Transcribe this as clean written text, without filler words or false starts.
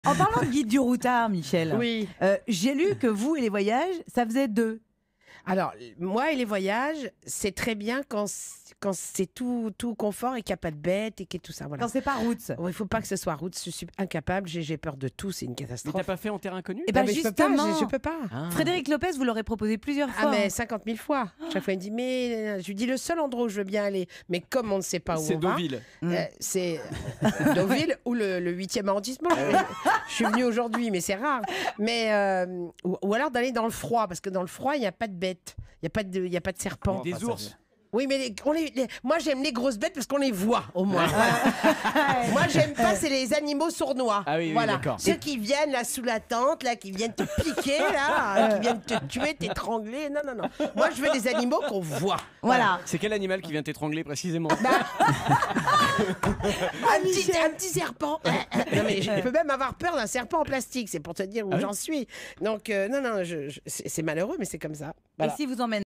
En parlant de guide du routard, Michel, Oui. J'ai lu que vous et les voyages, ça faisait deux. Alors, moi et les voyages, c'est très bien quand c'est tout confort et qu'il n'y a pas de bêtes et qu'il y a tout ça. Voilà. Quand c'est pas route. Il ne faut pas que ce soit route. Je suis incapable. J'ai peur de tout. C'est une Mais catastrophe. t'as pas fait en terrain inconnu? Eh ben, Non, mais justement, je peux pas. Ah. Frédéric Lopez vous l'aurait proposé plusieurs Ah, fois. mais 50 000 fois. Chaque fois, il me dit, mais je lui dis le seul endroit où je veux bien aller, mais comme on ne sait pas où C'est on va, Deauville. c'est Deauville ou le 8e arrondissement. Je suis venue aujourd'hui, mais c'est rare. Mais, ou alors d'aller dans le froid, parce que dans le froid, il n'y a pas de bêtes. Il n'y a pas de serpents. Des ours. Oui, mais moi, j'aime les grosses bêtes parce qu'on les voit, au moins. Moi, j'aime pas, c'est les animaux sournois. Ah oui, oui, voilà. d'accord. Ceux qui viennent là sous la tente, là, qui viennent te piquer, là, qui viennent te tuer, t'étrangler. Non, non, non. Moi, je veux des animaux qu'on voit. Voilà. C'est quel animal qui vient t'étrangler précisément? Un petit serpent. Non, mais je peux même avoir peur d'un serpent en plastique. C'est pour te dire où Ah oui j'en suis. Donc, non, non, c'est malheureux, mais c'est comme ça. Voilà. Et si vous emmène